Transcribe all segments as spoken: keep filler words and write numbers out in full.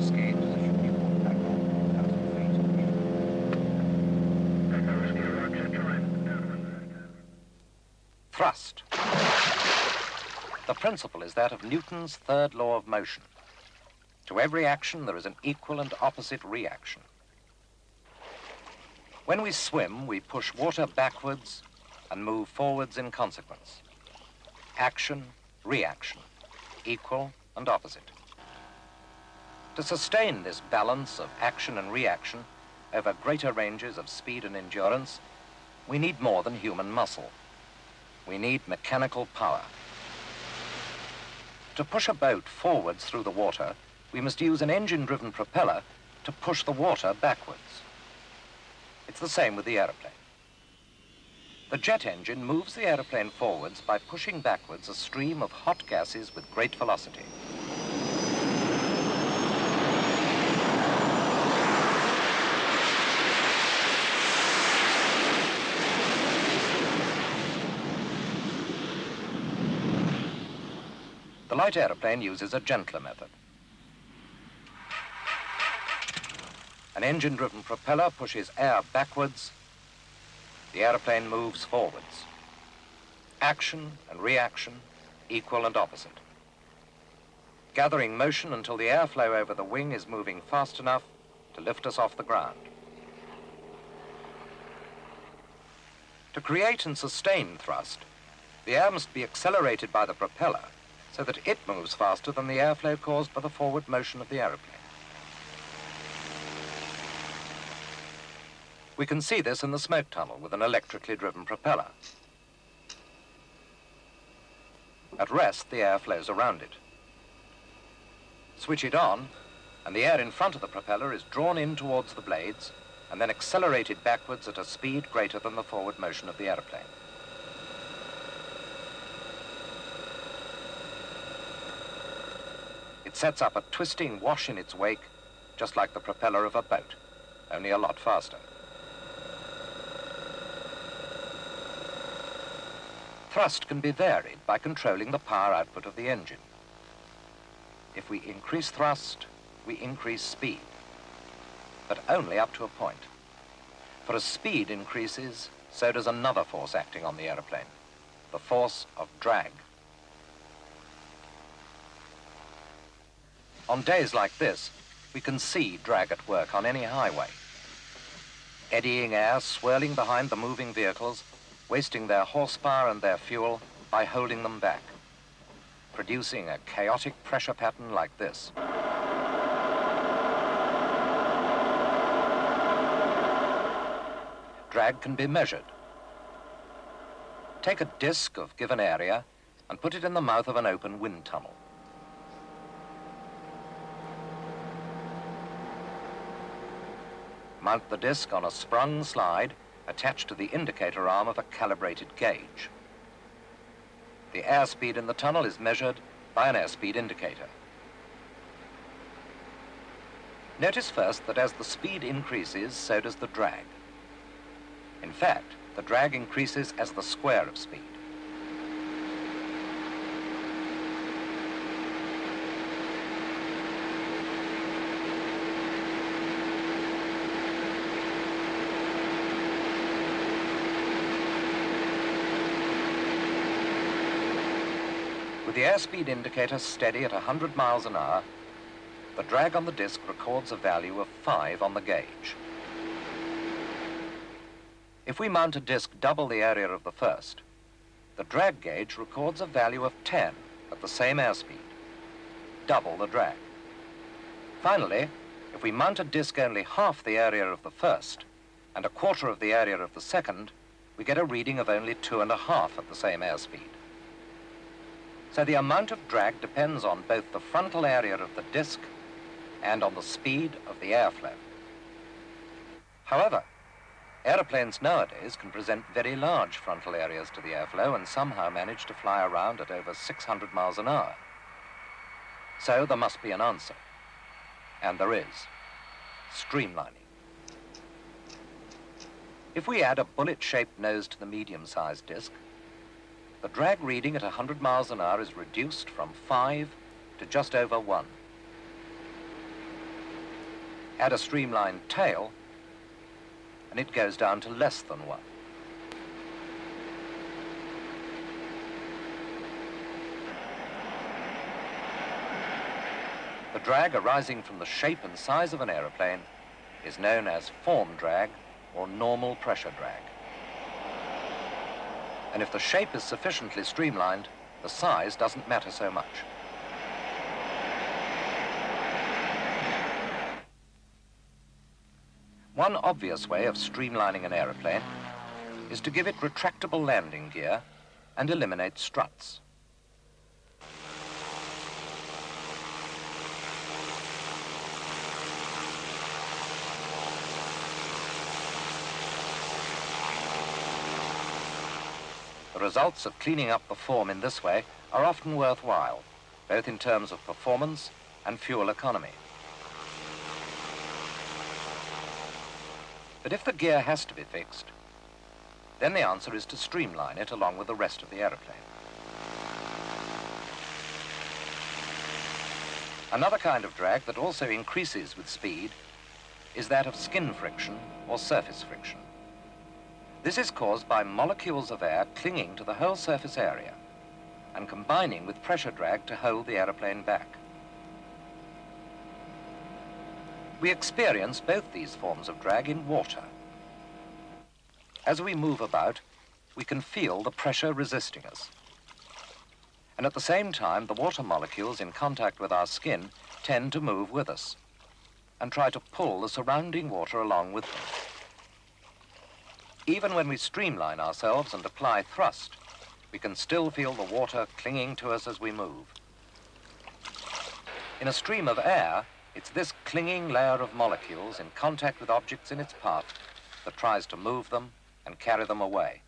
escape position equal at one thousand feet. Thrust. The principle is that of Newton's third law of motion. To every action, there is an equal and opposite reaction. When we swim, we push water backwards and move forwards in consequence. Action, reaction, equal and opposite. To sustain this balance of action and reaction over greater ranges of speed and endurance, we need more than human muscle. We need mechanical power. To push a boat forwards through the water, we must use an engine-driven propeller to push the water backwards. It's the same with the aeroplane. The jet engine moves the aeroplane forwards by pushing backwards a stream of hot gases with great velocity. The light aeroplane uses a gentler method. An engine-driven propeller pushes air backwards. The aeroplane moves forwards. Action and reaction, equal and opposite. Gathering motion until the airflow over the wing is moving fast enough to lift us off the ground. To create and sustain thrust, the air must be accelerated by the propeller so that it moves faster than the airflow caused by the forward motion of the aeroplane. We can see this in the smoke tunnel with an electrically driven propeller. At rest, the air flows around it. Switch it on, and the air in front of the propeller is drawn in towards the blades and then accelerated backwards at a speed greater than the forward motion of the aeroplane. It sets up a twisting wash in its wake, just like the propeller of a boat, only a lot faster. Thrust can be varied by controlling the power output of the engine. If we increase thrust, we increase speed, but only up to a point. For as speed increases, so does another force acting on the aeroplane, the force of drag. On days like this, we can see drag at work on any highway. Eddying air swirling behind the moving vehicles, wasting their horsepower and their fuel by holding them back, producing a chaotic pressure pattern like this. Drag can be measured. Take a disc of given area and put it in the mouth of an open wind tunnel. Mount the disc on a sprung slide attached to the indicator arm of a calibrated gauge. The airspeed in the tunnel is measured by an airspeed indicator. Notice first that as the speed increases, so does the drag. In fact, the drag increases as the square of speed. With the airspeed indicator steady at one hundred miles an hour, the drag on the disc records a value of five on the gauge. If we mount a disc double the area of the first, the drag gauge records a value of ten at the same airspeed, double the drag. Finally, if we mount a disc only half the area of the first and a quarter of the area of the second, we get a reading of only two and a half at the same airspeed. So the amount of drag depends on both the frontal area of the disc and on the speed of the airflow. However, aeroplanes nowadays can present very large frontal areas to the airflow and somehow manage to fly around at over six hundred miles an hour. So there must be an answer, and there is: streamlining. If we add a bullet-shaped nose to the medium-sized disc, the drag reading at one hundred miles an hour is reduced from five to just over one. Add a streamlined tail, and it goes down to less than one. The drag arising from the shape and size of an aeroplane is known as form drag or normal pressure drag. And if the shape is sufficiently streamlined, the size doesn't matter so much. One obvious way of streamlining an aeroplane is to give it retractable landing gear and eliminate struts. The results of cleaning up the form in this way are often worthwhile, both in terms of performance and fuel economy. But if the gear has to be fixed, then the answer is to streamline it along with the rest of the aeroplane. Another kind of drag that also increases with speed is that of skin friction or surface friction. This is caused by molecules of air clinging to the whole surface area and combining with pressure drag to hold the aeroplane back. We experience both these forms of drag in water. As we move about, we can feel the pressure resisting us. And at the same time, the water molecules in contact with our skin tend to move with us and try to pull the surrounding water along with them. Even when we streamline ourselves and apply thrust, we can still feel the water clinging to us as we move. In a stream of air, it's this clinging layer of molecules in contact with objects in its path that tries to move them and carry them away.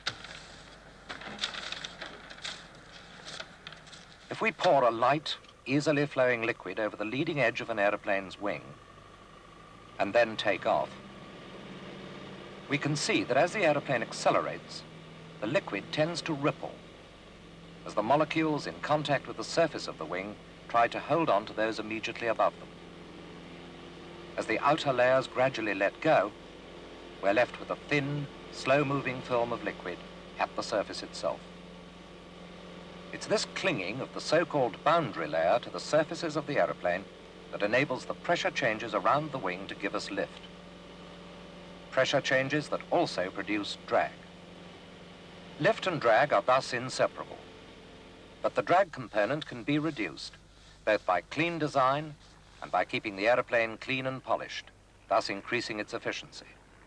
If we pour a light, easily flowing liquid over the leading edge of an aeroplane's wing and then take off, we can see that as the aeroplane accelerates, the liquid tends to ripple as the molecules in contact with the surface of the wing try to hold on to those immediately above them. As the outer layers gradually let go, we're left with a thin, slow-moving film of liquid at the surface itself. It's this clinging of the so-called boundary layer to the surfaces of the aeroplane that enables the pressure changes around the wing to give us lift. Pressure changes that also produce drag. Lift and drag are thus inseparable, but the drag component can be reduced, both by clean design and by keeping the aeroplane clean and polished, thus increasing its efficiency.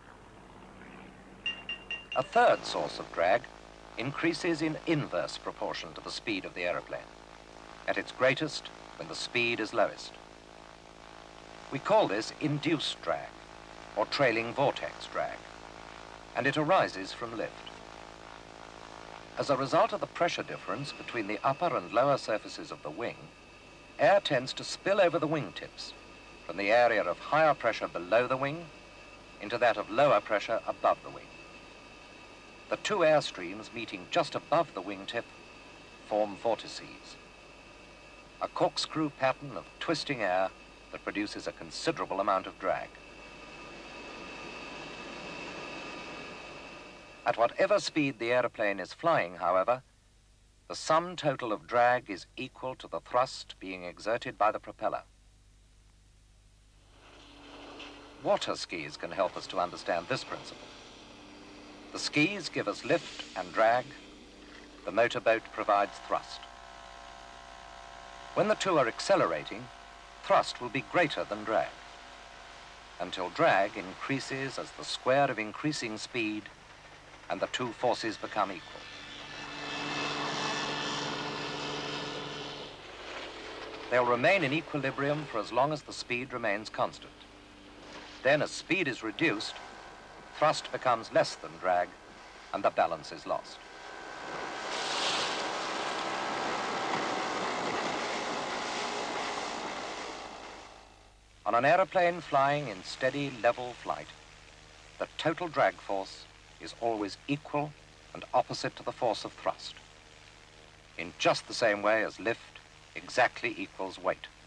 A third source of drag increases in inverse proportion to the speed of the aeroplane, at its greatest when the speed is lowest. We call this induced drag, or trailing vortex drag, and it arises from lift. As a result of the pressure difference between the upper and lower surfaces of the wing, air tends to spill over the wingtips from the area of higher pressure below the wing into that of lower pressure above the wing. The two air streams meeting just above the wingtip form vortices, a corkscrew pattern of twisting air that produces a considerable amount of drag. At whatever speed the aeroplane is flying, however, the sum total of drag is equal to the thrust being exerted by the propeller. Water skis can help us to understand this principle. The skis give us lift and drag. The motorboat provides thrust. When the two are accelerating, thrust will be greater than drag, until drag increases as the square of increasing speed and the two forces become equal. They'll remain in equilibrium for as long as the speed remains constant. Then, as speed is reduced, thrust becomes less than drag, and the balance is lost. On an aeroplane flying in steady, level flight, the total drag force is always equal and opposite to the force of thrust, in just the same way as lift exactly equals weight.